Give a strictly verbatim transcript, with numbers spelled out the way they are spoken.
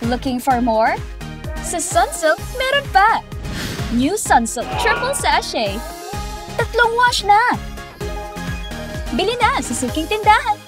Looking for more? Sa Sunsilk, meron pa! New Sunsilk Triple Sachet. Tatlong wash na! Bili na sa suking tindahan.